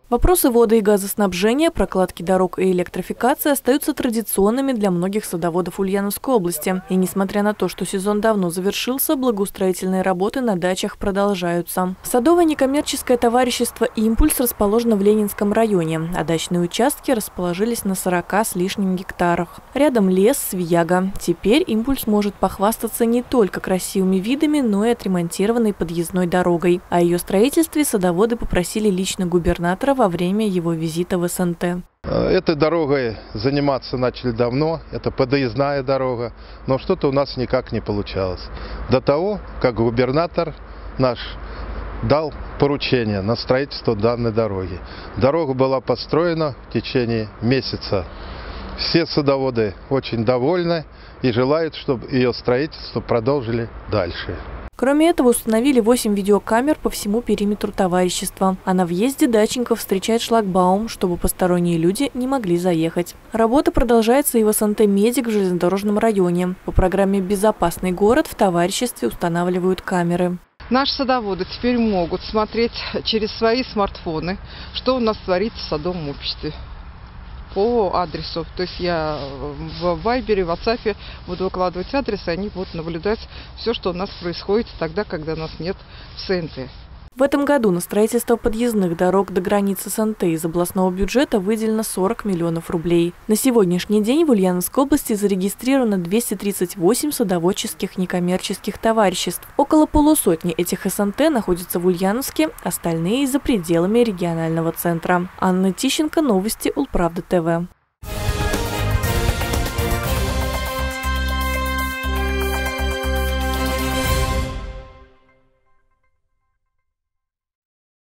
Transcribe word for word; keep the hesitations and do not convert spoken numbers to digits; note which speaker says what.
Speaker 1: Вопросы воды и газоснабжения, прокладки дорог и электрификации остаются традиционными для многих садоводов Ульяновской области. И несмотря на то, что сезон давно завершился, благоустроительные работы на дачах продолжаются. Садовое некоммерческое товарищество «Импульс» расположено в Ленинском районе, а дачные участки расположились на сорока с лишним гектарах. Рядом лес, свияга. Теперь «Импульс» может похвастаться не только красивыми видами, но и отремонтированной подъездной дорогой. О ее строительстве садоводы попросили лично губернатора во время его визита в СНТ.
Speaker 2: Этой дорогой заниматься начали давно, это подъездная дорога, но что-то у нас никак не получалось. До того, как губернатор наш дал поручение на строительство данной дороги. Дорога была построена в течение месяца. Все садоводы очень довольны и желают, чтобы ее строительство продолжили дальше.
Speaker 1: Кроме этого, установили восемь видеокамер по всему периметру товарищества. А на въезде дачников встречает шлагбаум, чтобы посторонние люди не могли заехать. Работа продолжается и в СНТ «Медик» в железнодорожном районе. По программе «Безопасный город» в товариществе устанавливают камеры.
Speaker 3: Наши садоводы теперь могут смотреть через свои смартфоны, что у нас творится в садовом обществе. По адресу. То есть я в Вайбере, в WhatsApp буду выкладывать адрес, и они будут наблюдать все, что у нас происходит тогда, когда нас нет в СНТ.
Speaker 1: В этом году на строительство подъездных дорог до границы СНТ из областного бюджета выделено сорок миллионов рублей. На сегодняшний день в Ульяновской области зарегистрировано двести тридцать восемь садоводческих некоммерческих товариществ. Около полусотни этих СНТ находятся в Ульяновске, остальные за пределами регионального центра. Анна Тищенко, новости Улправда ТВ.